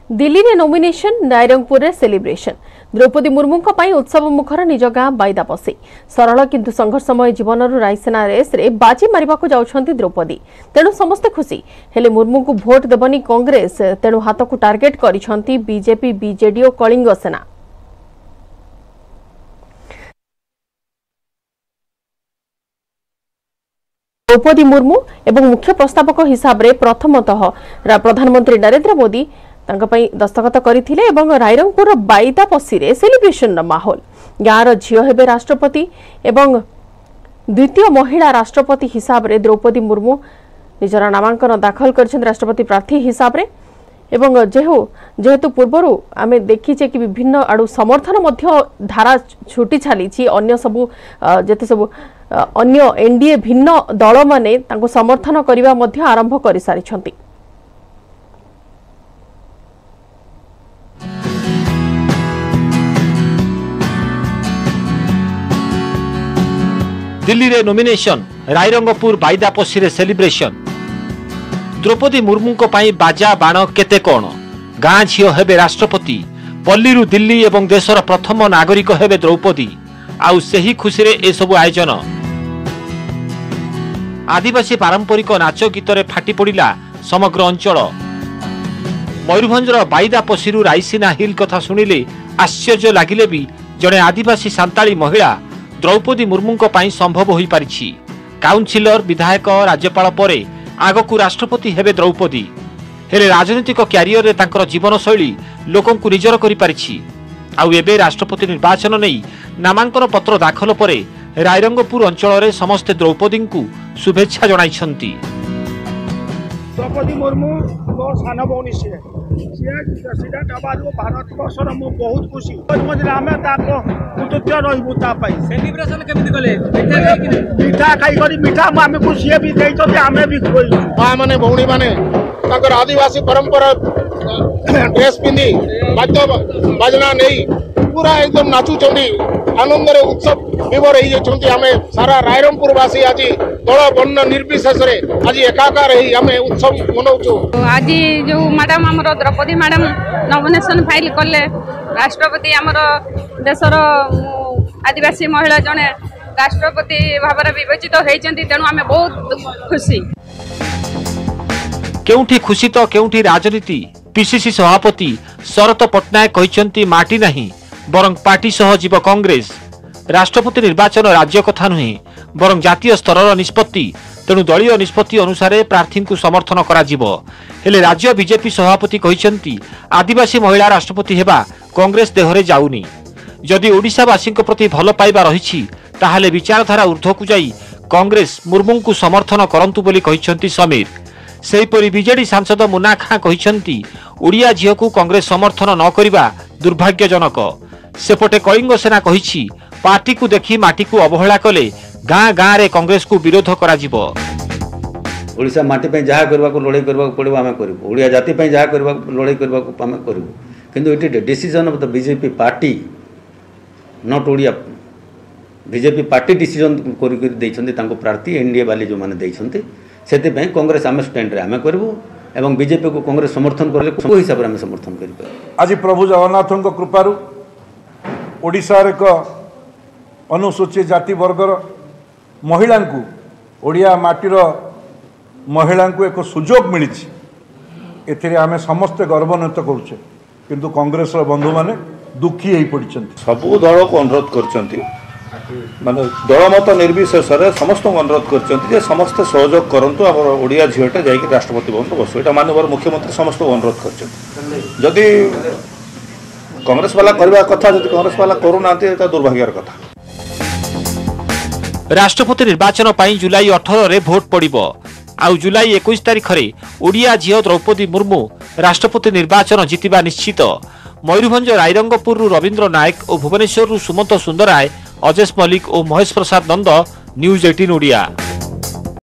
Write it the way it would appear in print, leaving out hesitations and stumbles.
दिल्ली रे नॉमिनेशन नायरंगपुर रे सेलिब्रेशन द्रौपदी मुर्मू उत्सव मुखर निज गाँ बाईदा पसी सरल किंतु संघर्षमय जीवन रायसेना रेस रे बाजी मारिबा को जाउछंती द्रौपदी तेणु समस्ते खुशी हेले मुर्मू को भोट देबनी कांग्रेस तेणु हाथ को टार्गेट करिसंती बीजेपी बीजेडी और कलिंग सेना। द्रौपदी मुर्मू एवं मुख्य प्रस्तावक हिसाब रे प्रथमतः प्रधानमंत्री नरेंद्र मोदी दस्तखत करथिले एवं रायरंगपुर बाईदा पसी रे सेलिब्रेशन माहौल गाँव झील हेबे राष्ट्रपति एवं द्वितीय महिला राष्ट्रपति हिसाब रे द्रौपदी मुर्मू निजर नामांकन दाखल कर राष्ट्रपति प्रार्थी हिसाब रे एवं जेहेतु पूर्वर आमे देखीचे कि विभिन्न आड़ू समर्थन मध्य धारा छुटी छाली अन्य सबू जेते सबू अन्य एनडीए भिन्न दल माने तांको समर्थन करिबा मध्य आरंभ करि सारिछंती। दिल्ली रे नॉमिनेशन रायरंगपुर बाईदा पसी रे सेलिब्रेशन द्रौपदी मुर्मू को पाई बाजा बाण केते कोण गाँ झील हेबे राष्ट्रपति पल्लीरू दिल्ली एवं देशर प्रथम नागरिक हेबे द्रौपदी आउ सेही खुशी रे ए सबु आयोजन आदिवासी पारंपरिक नाच गीत रे फाटी पड़िला समग्र अंचल। मयूरभंजर बाईदा पसीरू रायसीना हिल कथा सुनिले आश्चर्य लागिले भी जड़े आदिवासी सांताली महिला द्रौपदी मुर्मू पाई संभव हो पारिछि। काउंसिलर विधायक राज्यपाल परे आगकू राष्ट्रपति हेबे द्रौपदी हेले राजनीतिक क्यारियर रे तांकर जीवन शैली लोकंकु निजर करि पारिछि। आउ एबे राष्ट्रपति निर्वाचन नहीं नामांकन पत्र दाखल परे रायरंगपुर अंचल रे समस्ते द्रौपदी को शुभेच्छा जणाइछंती। द्रौपदी मुर्मू मोर सान भौणी सी प्रेसिडेंट आबाद भारत वर्षर मु बहुत खुशी आमे ताको कृतज्ञ रहिबु ता पई सेलिब्रेशन केमिति कले मीठा खाई करी मीठा आमे खुशी भी देइछथि आमे भी खोइलु मां माने भौणी माने ताकर आदिवासी परंपरा ड्रेस पिंदी बाद्य बाजना नहीं पूरा एकदम नाचु चंदी आनंद रे उत्सव विवर ही चंदी आमे सारा रायरंगपुर वासी आज दल वर्ण निर्विशेष रे आज एकाकार ही आमे उत्सव मनाउछु। आज जो मैडम हमर द्रौपदी मैडम नॉमिनेशन फाइल करले राष्ट्रपति हमर देशर आदिवासी महिला जने राष्ट्रपति भाବରେ विवेचित होइचंती तेणु आमे बहुत खुशी। केउठी खुशी तो केउठी राजनीति पीसीसी सभापति शरत पट्टनायक कहिसंती माटी नहीं बरं पार्टी सह जीव कांग्रेस राष्ट्रपति निर्वाचन राज्य कथा नुहे बरं जातीय स्तर निष्पत्ति तेणु दलीय निष्पत्ति अनुसार प्रार्थी को समर्थन करा जिवो। हेले राज्य बीजेपी सभापति कहिसंती आदिवासी महिला राष्ट्रपति हेबा कांग्रेस देहरे जाउनी जदि ओडिशावासी प्रति भल पाइबा रहिछि ताहाले विचारधारा ऊर्ध्व को जाई कांग्रेस मुर्मू को समर्थन करंतु बोली कहिसंती समीर। सेहीपरि बीजेडी सांसद मुन्ना खां कहिसंती ओडिया झील को कांग्रेस समर्थन न करिबा दुर्भाग्यजनक। सेपटे कलिंग सेना कहिछि पार्टी को देखि माटी को अवहेला कले गाँ गाँ रे कांग्रेस को विरोध करा जिवो। ओडिशा माटी पे जहा करबा को लड़ाई करबा को पड़िबो आमे करिवो ओडिया जाति पे जहा करबा को लड़ाई करबा को आमे करिवो किंतु it is decision of the BJP party not Odia BJP party decision करि करि दैछन्ती तांको प्रार्थी एनडीए वाली जो माने दैछन्ती सेते पे कांग्रेस आमे स्टैंड रे आमे करिवो एवं बीजेपी को कांग्रेस समर्थन करले को हिसाब रे आमे समर्थन करिवो। आज प्रभु जगन्नाथन को कृपारु ओडिशा रे को अनुसूचित जाति वर्गर महिला को ओडिया माटीर महिला को एक सुजोग मिली एथिरे आमे समस्त गर्वान्वित करुचे किंतु कांग्रेस बंधु माने दुखी हो पड़ी सबू दल को अनुरोध कर माने दलमत निर्विशेष समस्त अनुरोध कर समस्ते सहयोग करंतु आम ओडिया झीलटा जाइए राष्ट्रपति भवन बसु यहाँ मानवर मुख्यमंत्री समस्त अनुरोध कर कांग्रेस वाला करवा कथा जदि कांग्रेस वाला करूना दुर्भाग्यर कथा। राष्ट्रपति निर्वाचन पाई जुलाई 18 रे भोट पड़िबो आउ जुलाई 21 तारिख रे ओडिया झील द्रौपदी मुर्मू राष्ट्रपति निर्वाचन जितिबा निश्चित। मयूरभंज रायरंगपुर रवींद्र नायक और भुवनेश्वर सुमंत सुंदराय अजेश मल्लिक और महेश प्रसाद नंद न्यूज 18 ओडिया।